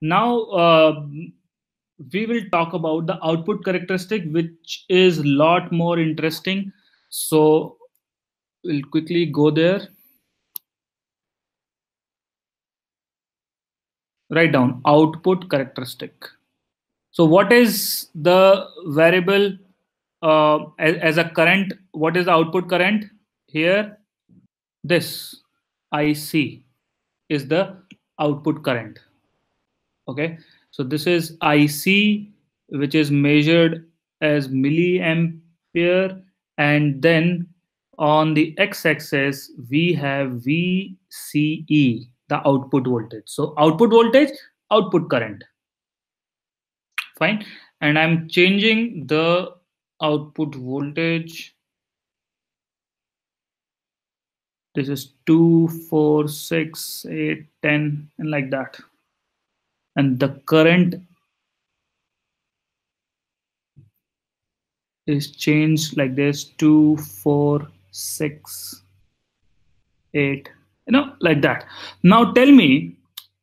Now we will talk about the output characteristic, which is a lot more interesting. So we'll quickly go there. Write down output characteristic. So what is the variable as a current? What is the output current here? This IC is the output current. Okay, so this is IC, which is measured as milliampere, and then on the x-axis we have VCE, the output voltage. So output voltage, output current. Fine. And I'm changing the output voltage. This is 2, 4, 6, 8, 10, and like that. And the current is changed like this: 2, 4, 6, 8, like that. Now tell me,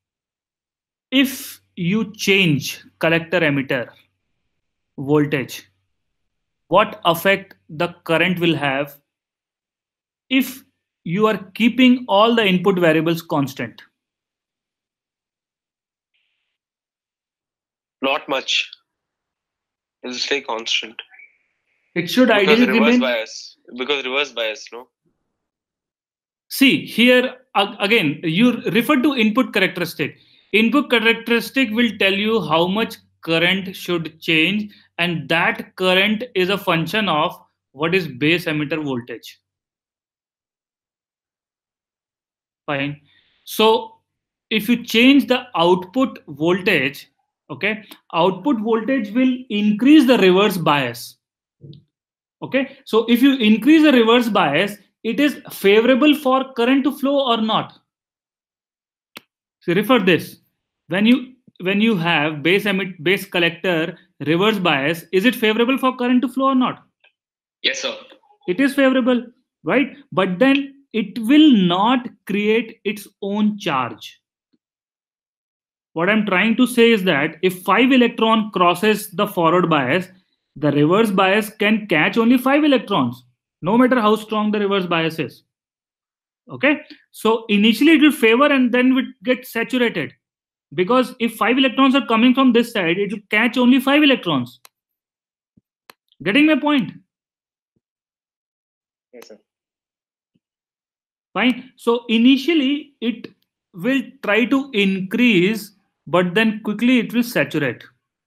if you change collector emitter voltage, what effect the current will have if you are keeping all the input variables constant? Not much. It'll stay constant. It should Because ideally reverse remain. bias. Because reverse bias, no? See here again, you refer to input characteristic. Input characteristic will tell you how much current should change, and that current is a function of what is base emitter voltage. Fine. So if you change the output voltage, okay, output voltage will increase the reverse bias. Okay, so if you increase the reverse bias, it is favorable for current to flow or not. So refer this. When you have base collector reverse bias, is it favorable for current to flow or not? Yes, sir. It is favorable, right? But then it will not create its own charge. What I'm trying to say is that if 5 electron crosses the forward bias, the reverse bias can catch only 5 electrons, no matter how strong the reverse bias is. Okay, so initially it will favor and then it gets saturated, because if 5 electrons are coming from this side, it will catch only 5 electrons. Getting my point? Yes, sir. Fine. So initially it will try to increase, but then quickly it will saturate.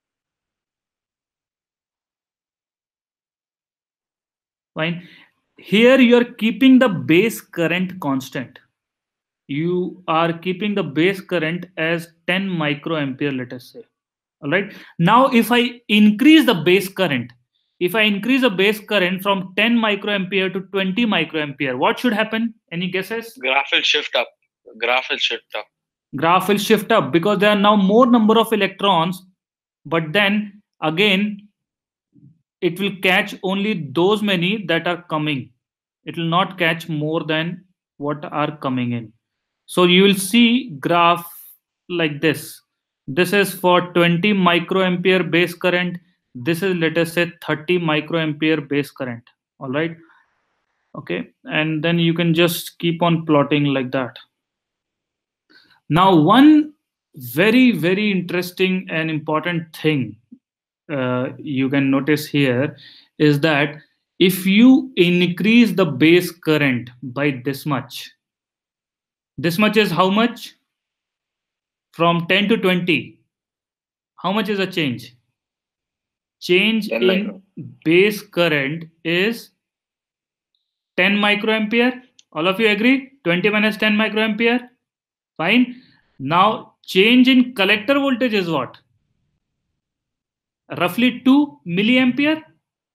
Fine. Here you are keeping the base current constant. You are keeping the base current as 10 microampere, let us say. All right. Now, if I increase the base current, if I increase the base current from 10 microampere to 20 microampere, what should happen? Any guesses? Graph will shift up. Graph will shift up. Graph will shift up because there are now more number of electrons, but then again, it will catch only those many that are coming. It will not catch more than what are coming in. So you will see graph like this. This is for 20 microampere base current. This is, let us say, 30 microampere base current. All right. Okay. And then you can just keep on plotting like that. Now, one very, very interesting and important thing you can notice here is that if you increase the base current by this much is how much? From 10 to 20. How much is a change? Change in base current is 10 microampere. All of you agree? 20 minus 10 microampere. Fine. Now, change in collector voltage is what? Roughly 2 milliampere.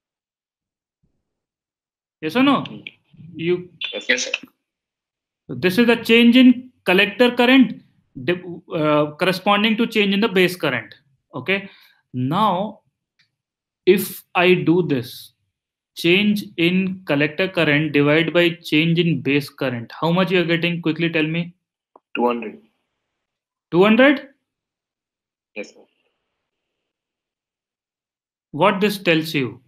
Yes or no? Yes, sir. This is the change in collector current corresponding to change in the base current. Okay. Now, if I do this, change in collector current divided by change in base current, how much you are getting? Quickly tell me. 200. 200? Yes, sir. What this tells you,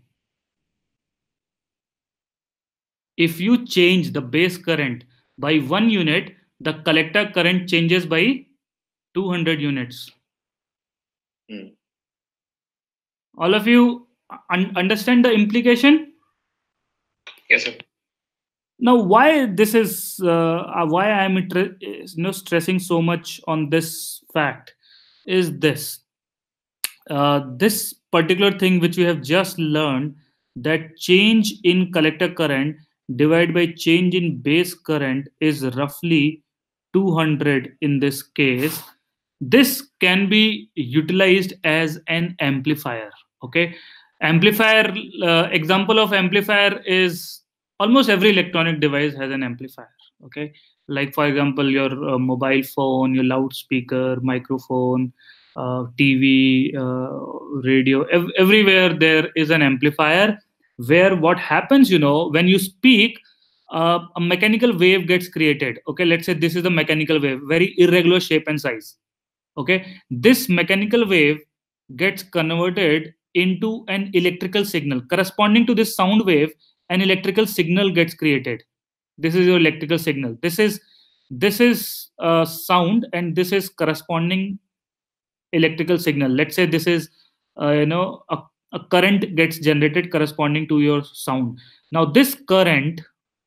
if you change the base current by 1 unit, the collector current changes by 200 units. Hmm. All of you understand the implication? Yes, sir. Now, why this is why I am stressing so much on this fact is this. This particular thing which we have just learned, that change in collector current divided by change in base current is roughly 200 in this case. This can be utilized as an amplifier. Okay, amplifier, example of amplifier is almost every electronic device has an amplifier. Okay, like for example your mobile phone, your loudspeaker, microphone, TV, radio, everywhere there is an amplifier, where what happens, when you speak, a mechanical wave gets created. Okay, let's say this is a mechanical wave, very irregular shape and size. Okay, this mechanical wave gets converted into an electrical signal. Corresponding to this sound wave, an electrical signal gets created. This is your electrical signal. This is sound, and this is corresponding electrical signal. Let's say this is a current gets generated corresponding to your sound. Now this current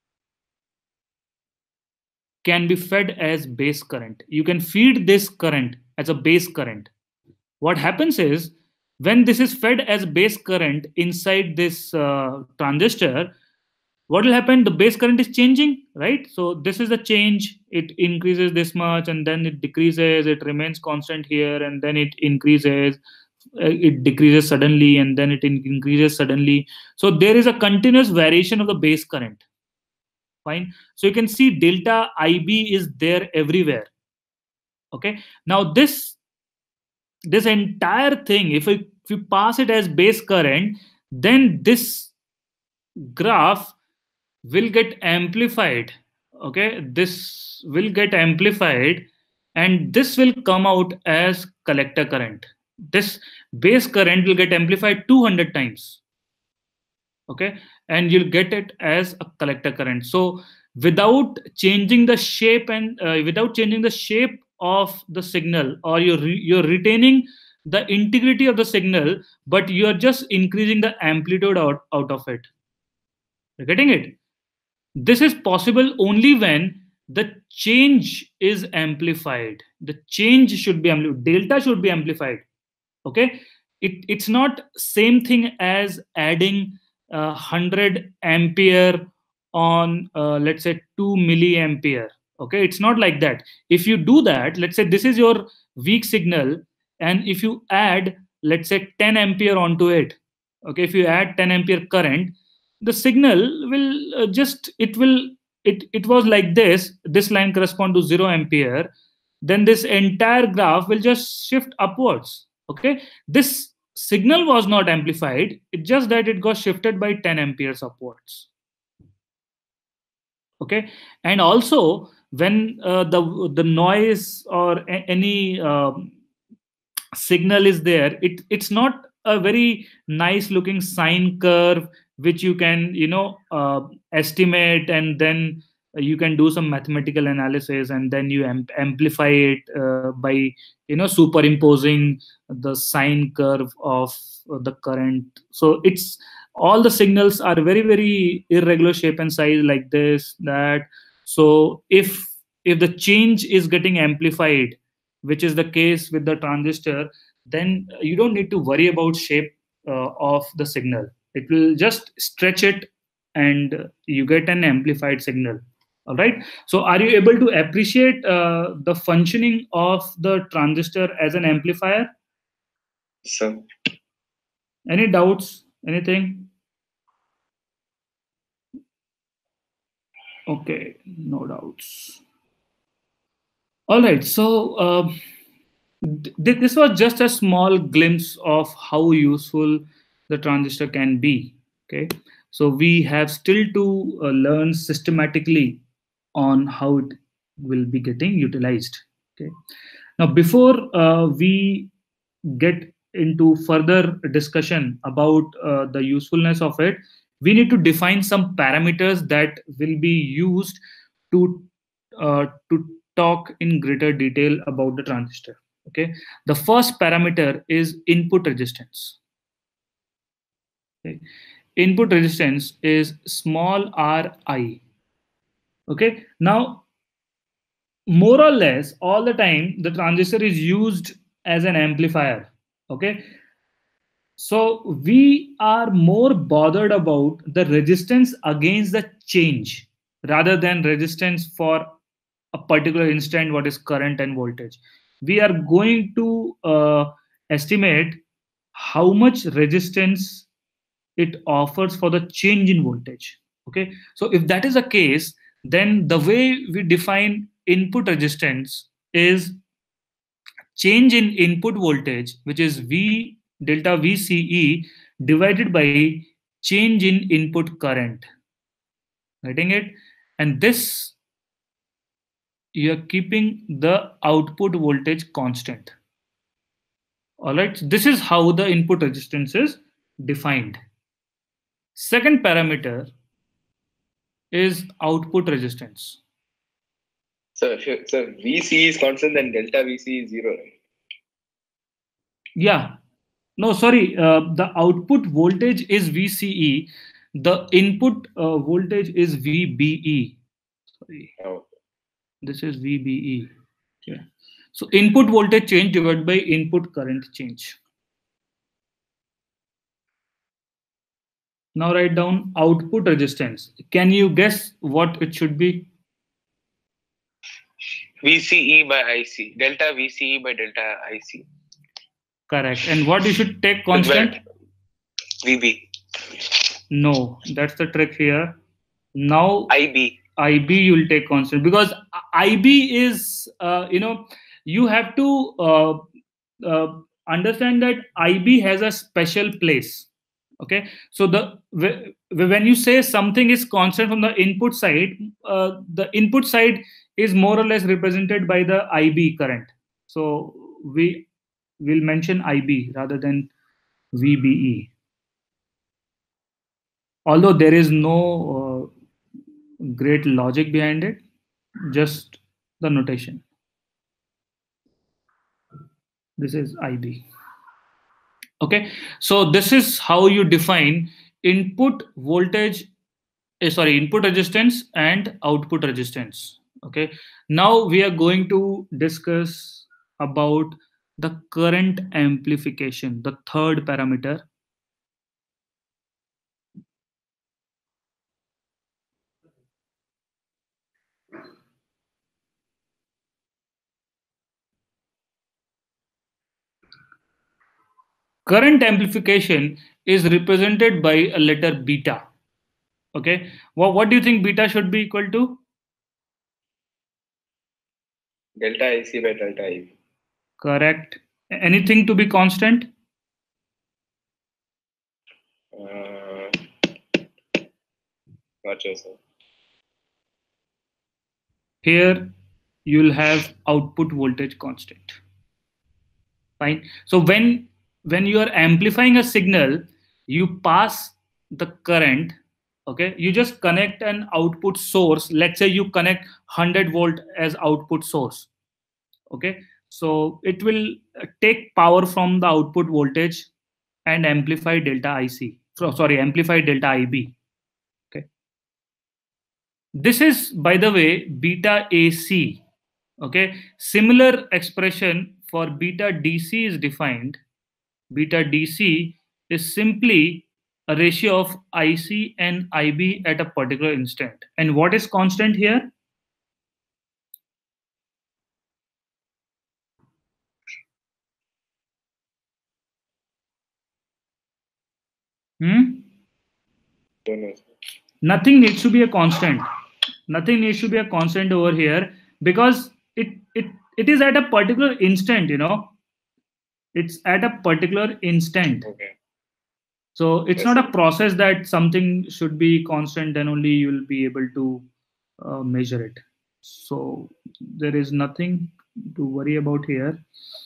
can be fed as base current. You can feed this current as a base current. What happens is, when this is fed as base current inside this transistor, what will happen? The base current is changing, right? So this is the change. It increases this much, and then it decreases. It remains constant here, and then it increases. It decreases suddenly, and then it increases suddenly. So there is a continuous variation of the base current. Fine. So you can see delta IB is there everywhere. Okay. Now this entire thing, if you pass it as base current, then this graph will get amplified. Okay, this will get amplified, and this will come out as collector current. This base current will get amplified 200 times. Okay, and you'll get it as a collector current. So without changing the shape, and without changing the shape of the signal, or you're retaining the integrity of the signal, but you're just increasing the amplitude out of it. You're getting it? This is possible only when the change is amplified. The change should be amplified. Delta should be amplified. Okay, it's not same thing as adding 100 ampere on let's say 2 milliampere. Okay, it's not like that. If you do that, let's say this is your weak signal, and if you add, let's say, 10 ampere onto it. Okay, if you add 10 ampere current, the signal will it was like this line correspond to 0 ampere, then this entire graph will just shift upwards. Okay, this signal was not amplified, it's just that it got shifted by 10 amperes upwards. Okay, and also when the noise or any signal is there, it's not a very nice looking sine curve which you can estimate, and then you can do some mathematical analysis, and then you amplify it by superimposing the sine curve of the current. So it's all the signals are very, very irregular shape and size, like this, that. So if the change is getting amplified, which is the case with the transistor, then you don't need to worry about shape of the signal. It will just stretch it, and you get an amplified signal. All right. So are you able to appreciate the functioning of the transistor as an amplifier? So, Any doubts? Anything? Okay, no doubts. All right. So this was just a small glimpse of how useful the transistor can be. Okay, so we have still to learn systematically on how it will be getting utilized. Okay, now before we get into further discussion about the usefulness of it, we need to define some parameters that will be used to to talk in greater detail about the transistor. Okay, the first parameter is input resistance. Okay. Input resistance is small ri. Okay, now more or less all the time the transistor is used as an amplifier. Okay, so we are more bothered about the resistance against the change rather than resistance for a particular instant, what is current and voltage. We are going to estimate how much resistance it offers for the change in voltage. Okay, so if that is the case, then the way we define input resistance is change in input voltage, which is V delta VCE divided by change in input current. Getting it? And this, you are keeping the output voltage constant. All right. This is how the input resistance is defined. Second parameter is output resistance. So VC is constant, then delta VC is 0, right? Yeah. No, sorry. The output voltage is VCE. The input voltage is VBE. Sorry. Oh. This is VBE. Yeah. So input voltage change divided by input current change. Now write down output resistance. Can you guess what it should be? VCE by IC. Delta VCE by delta IC. Correct. And what you should take constant? VB. No, that's the trick here. Now IB. IB you will take constant, because IB is you have to understand that IB has a special place. Okay, so when you say something is constant from the input side, the input side is more or less represented by the IB current. So we will mention IB rather than VBE. Although there is no great logic behind it, just the notation. This is IB. Okay, so this is how you define input voltage, input resistance and output resistance. Okay, now we are going to discuss about the current amplification, the third parameter. Current amplification is represented by a letter beta. Okay, what do you think beta should be equal to? Delta AC by delta IB. Correct. Anything to be constant? Not sure, sir. Here you'll have output voltage constant. Fine. So when you are amplifying a signal, you pass the current. Okay, you just connect an output source. Let's say you connect 100 volt as output source. Okay, so it will take power from the output voltage and amplify delta IC. Amplify delta IB. Okay, this is, by the way, beta AC. Okay, similar expression for beta DC is defined. Beta DC is simply a ratio of IC and IB at a particular instant. And what is constant here? Nothing needs to be a constant. Nothing needs to be a constant over here, because it is at a particular instant, it's at a particular instant. Okay. So it's not a process that something should be constant, then only you will be able to measure it. So there is nothing to worry about here.